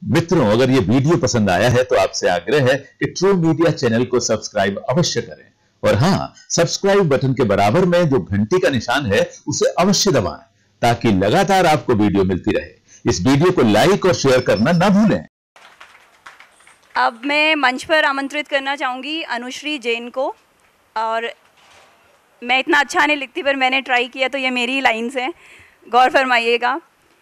मित्रों, अगर ये वीडियो पसंद आया है तो आपसे आग्रह है कि ट्रू मीडिया चैनल को सब्सक्राइब अवश्य करें और हाँ, सब्सक्राइब बटन के बराबर में जो घंटी का निशान है उसे अवश्य दबाएं ताकि लगातार आपको वीडियो मिलती रहे। इस वीडियो को लाइक और शेयर करना ना भूलें। अब मैं मंच पर आमंत्रित करना चाहूँगी अनुश्री जैन को। और मैं इतना अच्छा नहीं लिखती पर मैंने ट्राई किया तो ये मेरी लाइन्स हैं, गौर फरमाइएगा।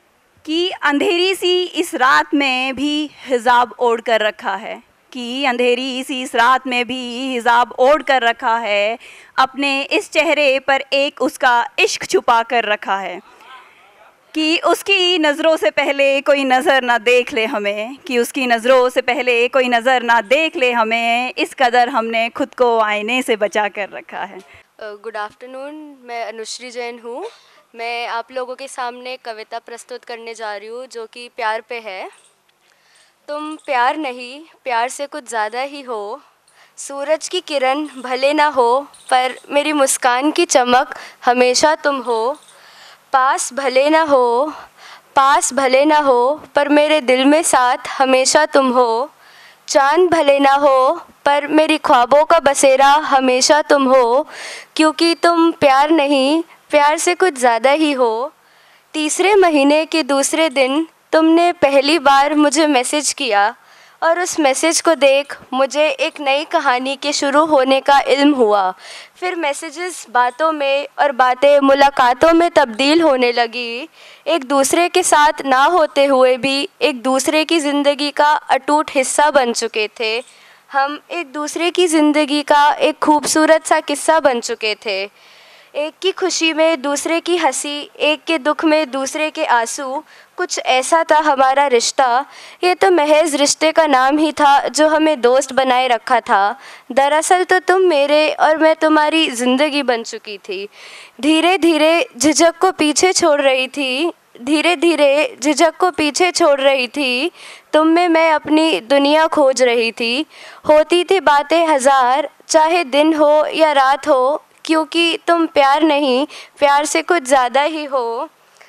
कि अंधेरी सी इस रात में भी हिजाब ओढ़ कर रखा है, कि अंधेरी सी इस रात में भी हिजाब ओढ़ कर रखा है, अपने इस चेहरे पर एक उसका इश्क छुपा कर रखा है, कि उसकी नज़रों से पहले कोई नज़र ना देख ले हमें, कि उसकी नज़रों से पहले कोई नज़र ना देख ले हमें, इस कदर हमने खुद को आईने से बचा कर रखा है। गुड आफ्टरनून, मैं अनुश्री जैन हूँ। मैं आप लोगों के सामने कविता प्रस्तुत करने जा रही हूँ जो कि प्यार पे है। तुम प्यार नहीं, प्यार से कुछ ज़्यादा ही हो। सूरज की किरण भले ना हो पर मेरी मुस्कान की चमक हमेशा तुम हो। पास भले ना हो, पास भले ना हो पर मेरे दिल में साथ हमेशा तुम हो। चाँद भले ना हो पर मेरी ख्वाबों का बसेरा हमेशा तुम हो, क्योंकि तुम प्यार नहीं, प्यार से कुछ ज़्यादा ही हो। तीसरे महीने के दूसरे दिन तुमने पहली बार मुझे मैसेज किया और उस मैसेज को देख मुझे एक नई कहानी के शुरू होने का इल्म हुआ। फिर मैसेजेस बातों में और बातें मुलाकातों में तब्दील होने लगी। एक दूसरे के साथ ना होते हुए भी एक दूसरे की ज़िंदगी का अटूट हिस्सा बन चुके थे। हम एक दूसरे की ज़िंदगी का एक खूबसूरत सा किस्सा बन चुके थे। एक की खुशी में दूसरे की हंसी, एक के दुख में दूसरे के आंसू, कुछ ऐसा था हमारा रिश्ता। ये तो महज रिश्ते का नाम ही था जो हमें दोस्त बनाए रखा था। दरअसल तो तुम मेरे और मैं तुम्हारी ज़िंदगी बन चुकी थी। धीरे धीरे झिझक को पीछे छोड़ रही थी, धीरे धीरे झिझक को पीछे छोड़ रही थी। तुम में मैं अपनी दुनिया खोज रही थी। होती थी बातें हज़ार, चाहे दिन हो या रात हो, क्योंकि तुम प्यार नहीं, प्यार से कुछ ज़्यादा ही हो।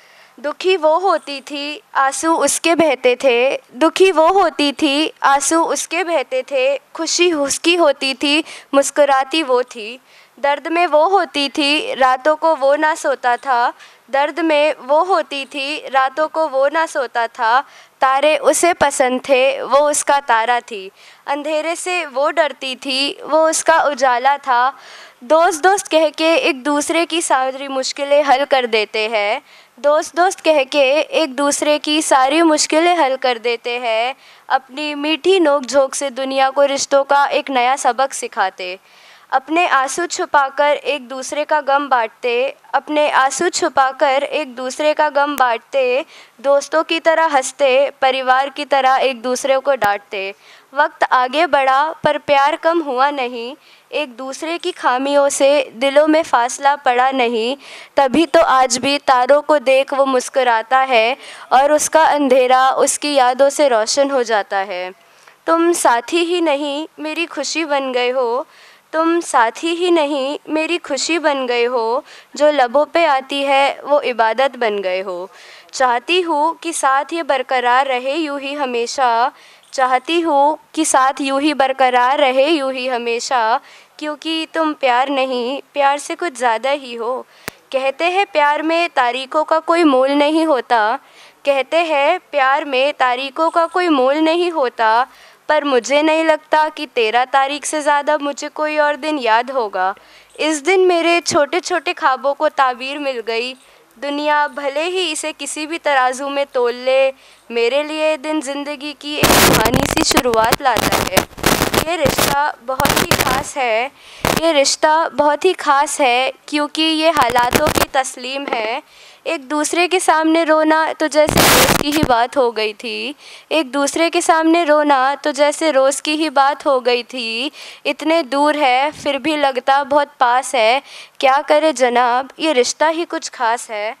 दुखी वो होती थी, आंसू उसके बहते थे। दुखी वो होती थी, आंसू उसके बहते थे। खुशी उसकी होती थी, मुस्कुराती वो थी। दर्द में वो होती थी, रातों को वो ना सोता था। दर्द में वो होती थी, रातों को वो ना सोता था। तारे उसे पसंद थे, वो उसका तारा थी। अंधेरे से वो डरती थी, वो उसका उजाला था। दोस्त दोस्त कह के एक दूसरे की सारी मुश्किलें हल कर देते हैं। दोस्त दोस्त कह के एक दूसरे की सारी मुश्किलें हल कर देते हैं। अपनी मीठी नोक झोंक से दुनिया को रिश्तों का एक नया सबक सिखाते। अपने आंसू छुपाकर एक दूसरे का गम बांटते। अपने आंसू छुपाकर एक दूसरे का गम बांटते। दोस्तों की तरह हंसते, परिवार की तरह एक दूसरे को डांटते। वक्त आगे बढ़ा पर प्यार कम हुआ नहीं। एक दूसरे की खामियों से दिलों में फासला पड़ा नहीं। तभी तो आज भी तारों को देख वो मुस्कुराता है और उसका अंधेरा उसकी यादों से रोशन हो जाता है। तुम साथी ही नहीं, मेरी खुशी बन गए हो। तुम साथी ही नहीं, मेरी खुशी बन गए हो। जो लबों पे आती है वो इबादत बन गए हो। चाहती हूँ कि साथ ये बरकरार रहे यूँ ही हमेशा। चाहती हूँ कि साथ यूँ ही बरकरार रहे यूँ ही हमेशा, क्योंकि तुम प्यार नहीं, प्यार से कुछ ज़्यादा ही हो। कहते हैं प्यार में तारीखों का कोई मोल नहीं होता। कहते हैं प्यार में तारीखों का कोई मोल नहीं होता, पर मुझे नहीं लगता कि 13 तारीख से ज़्यादा मुझे कोई और दिन याद होगा। इस दिन मेरे छोटे छोटे ख्वाबों को ताबीर मिल गई। दुनिया भले ही इसे किसी भी तराजू में तोल ले, मेरे लिए दिन ज़िंदगी की एक कहानी सी शुरुआत लाता है। ये रिश्ता बहुत ही ख़ास है, ये रिश्ता बहुत ही ख़ास है, क्योंकि ये हालातों की तस्लीम है। एक दूसरे के सामने रोना तो जैसे रोज़ की ही बात हो गई थी। एक दूसरे के सामने रोना तो जैसे रोज़ की ही बात हो गई थी। इतने दूर है फिर भी लगता बहुत पास है। क्या करे जनाब, ये रिश्ता ही कुछ ख़ास है।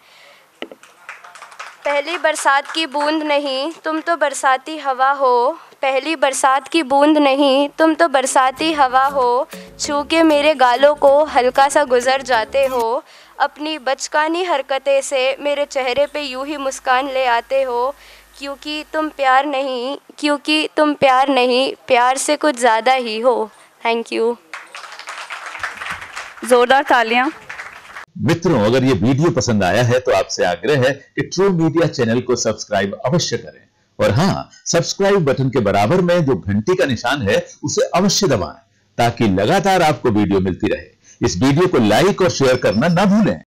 पहली बरसात की बूंद नहीं, तुम तो बरसाती हवा हो। पहली बरसात की बूंद नहीं, तुम तो बरसाती हवा हो। छू के मेरे गालों को हल्का सा गुजर जाते हो। अपनी बचकानी हरकतें से मेरे चेहरे पे यूं ही मुस्कान ले आते हो। क्योंकि तुम प्यार नहीं, प्यार से कुछ ज़्यादा ही हो। Thank you. जोरदार तालियां। मित्रों, अगर ये वीडियो पसंद आया है तो आपसे आग्रह है कि ट्रू मीडिया चैनल को सब्सक्राइब अवश्य करें और हाँ, सब्सक्राइब बटन के बराबर में जो घंटी का निशान है उसे अवश्य दबाएं ताकि लगातार आपको वीडियो मिलती रहे। इस वीडियो को लाइक और शेयर करना ना भूलें।